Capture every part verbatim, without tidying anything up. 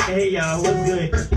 Hey y'all, what's good?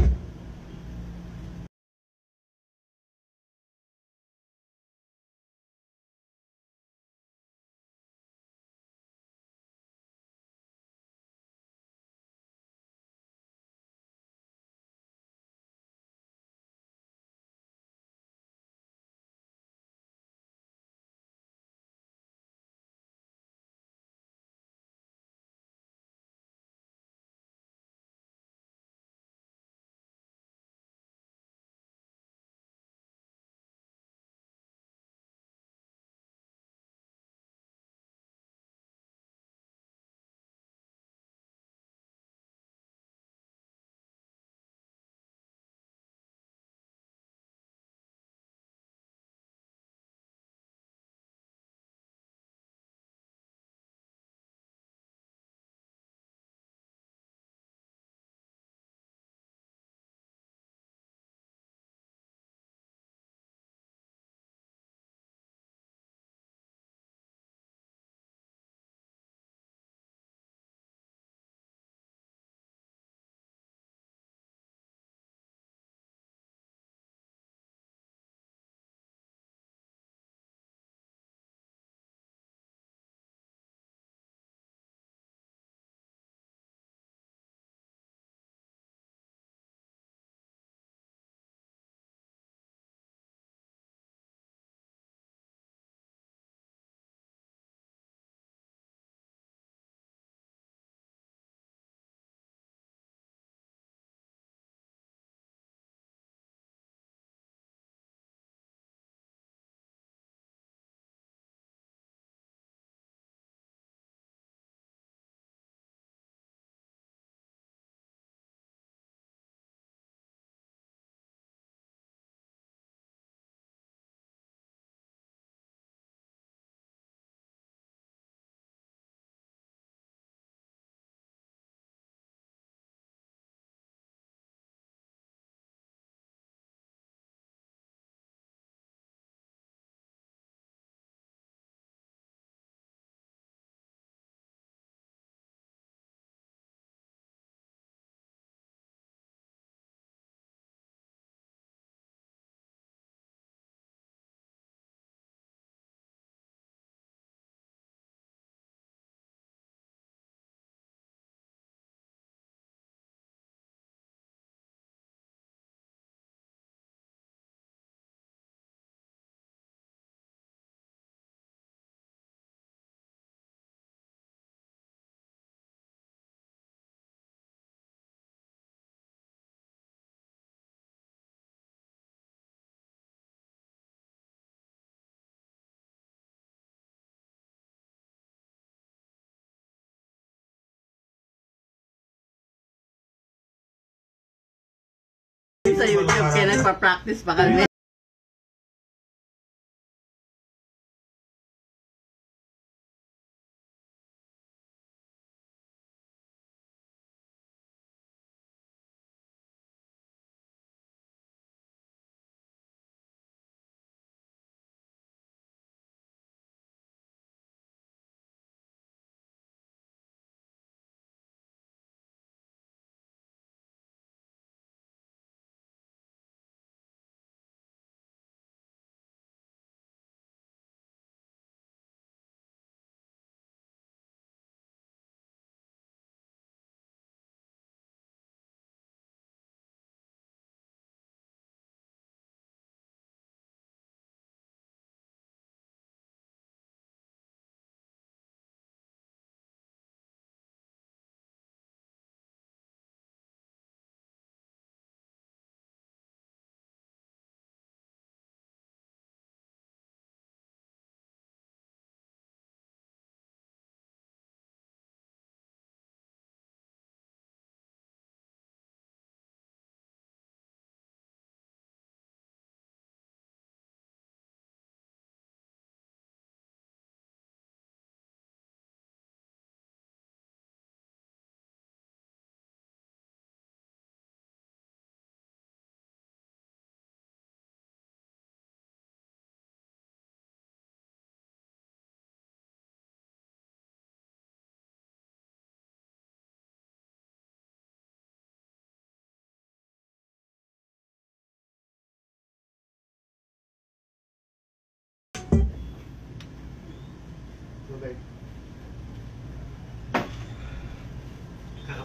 Sa YouTube, kaya nagpa-practice pa kami.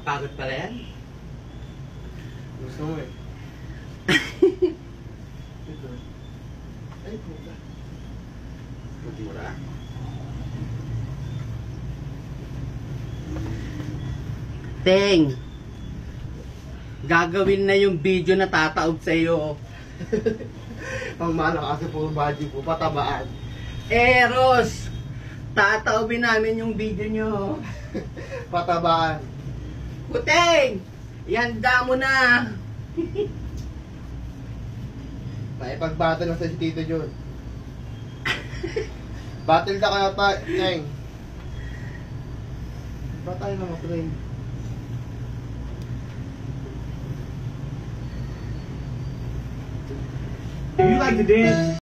Nakakapagod pala yan. Gusto mo eh. Ito. Ay, puta. Mura. Teng, gagawin na yung video na tataob sa iyo. Ang mana kasi puro budget po, patabaan. Eros, tataobin namin yung video nyo. Patabaan. Kuteng, ihanda mo na. Naipag-battle na sa si Tito John. Battle ka kaya pa, Cheng. Ba tayo na mag-train? If you like to dance,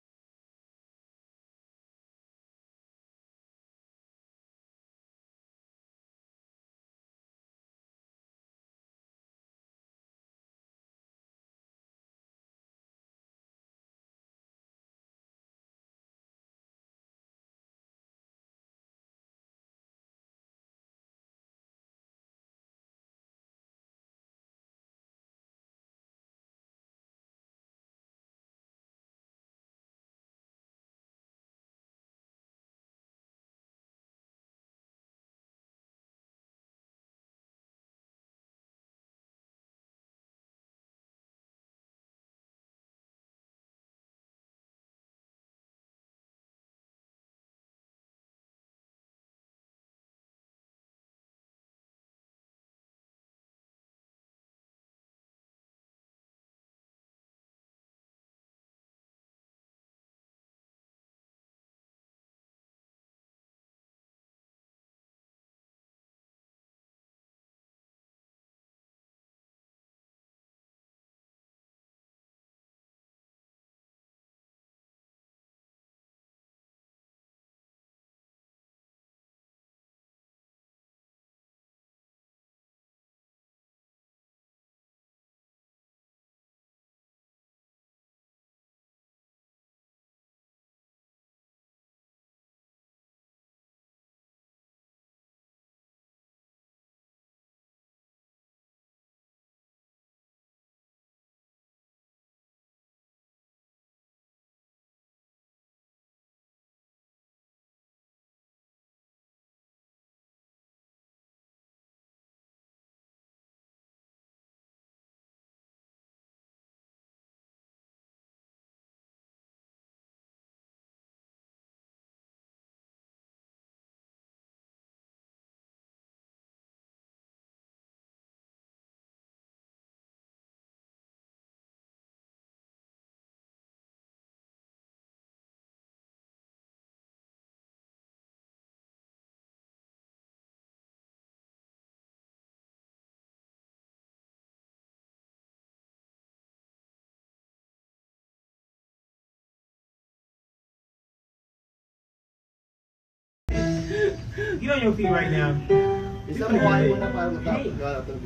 get on your feet right now. Isa mo kayo muna para matapos. Wala ito.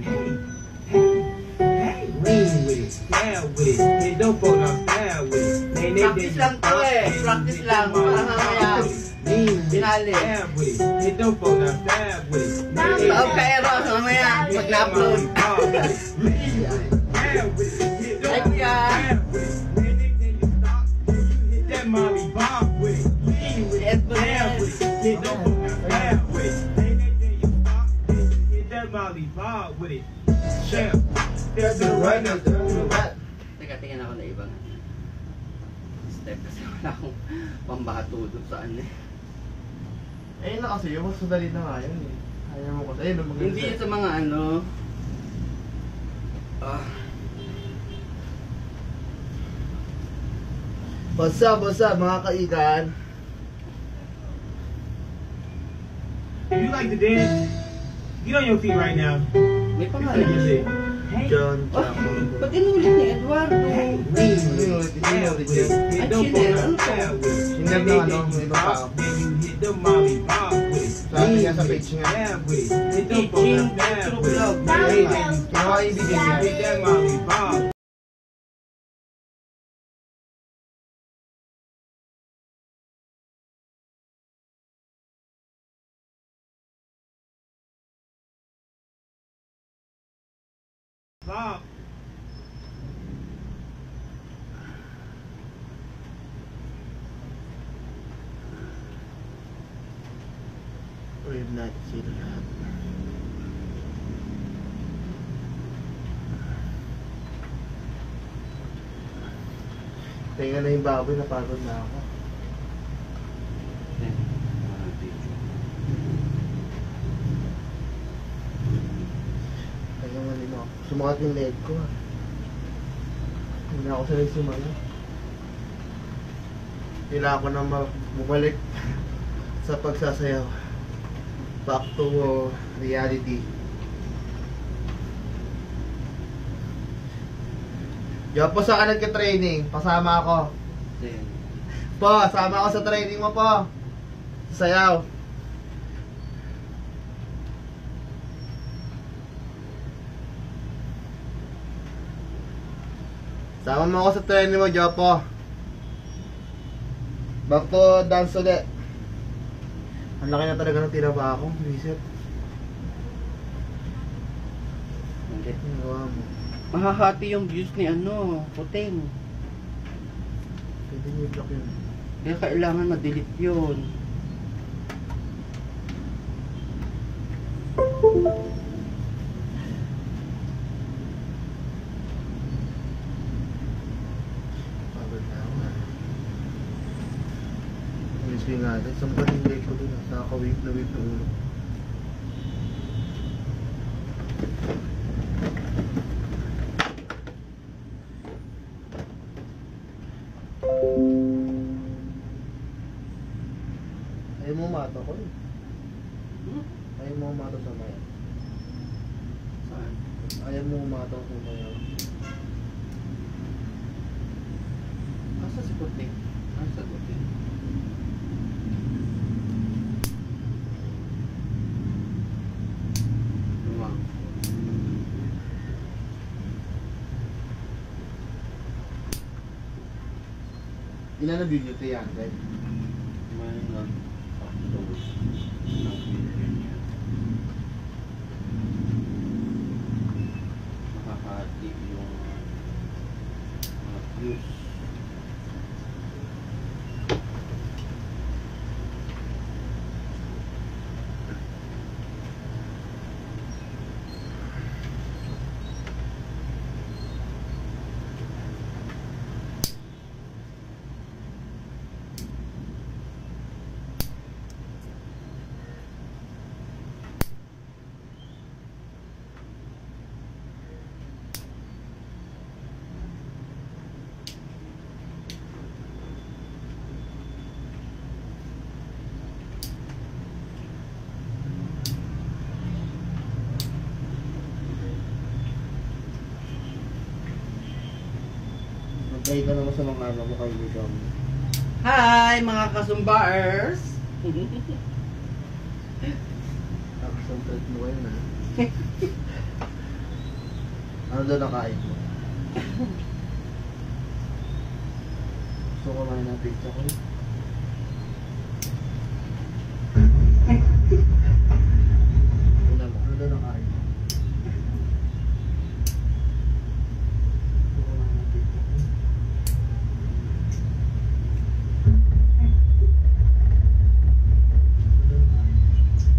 Hey, lean with it, down with it. Hey, don't fall down, down with it. Hey, they Practice lang to eh. Practice lang. Para mamaya. Lean with it, Finale. down with it. Hey, don't fall down, down with it. Taob ka, Eros. Mamaya. Mag-upload. Ay, kuya. That Molly Bob with it. Lean with it, down with it. Hey, don't fall down, down with it. Hey, then you stop. Hit that Molly Bob with it. Chef, there's the right now. Teka, tingnan ako na ibang step kasi wala akong pambato doon sa ano eh. Eh na kasi yung mas madali na nga yun eh. Kaya mo kasi. Ayun, maganda. Hindi yun sa mga ano. Ah. What's up, what's up mga kaigan? If you like to dance, get on your feet right now. May pangalan niya siya. Hey, John, Oh, John. ba't inulit ni Eduardo? hey, lean with it, down with it. Hey, don't fall down, down with it. Sinab na ano, may ibang tao. Then you hit the Molly Bob with it. Sabi niya sa Lean with page it, niya. down with it. Hey, don't fall down, down with it. Hey, Hey, kinuha ibigay niya. hit that Molly Bob. Bob. We've not seen that. Tingnan na yung baboy, napagod na ako. Yan, mga video. Kaya nga din ako. Sumakat yung leg ko. ah. Hindi na ako sanay sumayo. Kailangan ko na ma- bumalik sa pagsasayaw. Back to uh, reality. Yo po sa ka nagka-training, pasama ako. Yan. Po, sama ako sa training mo po. Sayaw. Sama mo ako sa training mo, Jopo. Back to dance ulit. Ang laki na talaga ng tinaba ako, visit. Hindi. Nagawa mo. Mahahati yung views ni ano, Puting. Pwede niyo i-block yun. Kaya kailangan ma-delete yun. Pagod na ako ah. Miss ko nga natin. Saan ba yung leg ko dun? Nakaka-wave na wave na ulo. Ayaw mo mata ko eh. Hmm? Ayaw mo mata sa maya. Saan? Ayaw mo mata sa maya. Asa si Puting? Asa Puting? Lumang. Ilan na video to yan, right? May nag-upload ng video niya. Makakati yung mga views. Magkaya ka naman sa mga ano mo kayo dito. Hi mga kasumbaers! Tapos ang trip mo kayo na. Ano doon nakain mo? Gusto ko kumain ng pizza ko eh. Una mo, ano doon nakain mo? Gusto ko kumain ng pizza ko eh. Ano doon nakain mo?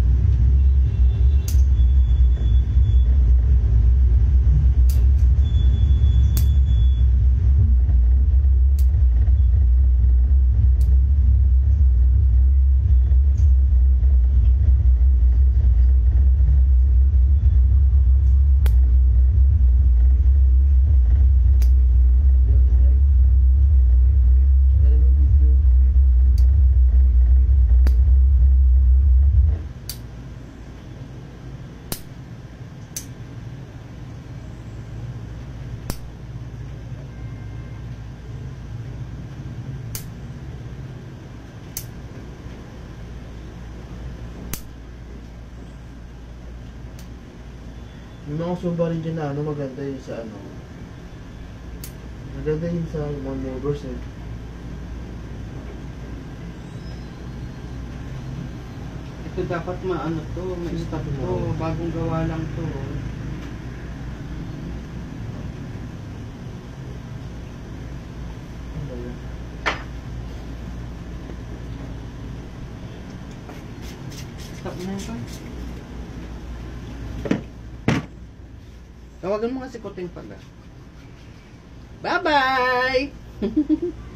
Yung mga sumba rin dyan na ano, maganda yun sa ano. Maganda yun sa mga movers eh. Ito dapat maano to, may stop to, bagong gawa lang to. Sarap na ito. Tawagan mo nga si Kuting pala. Bye-bye!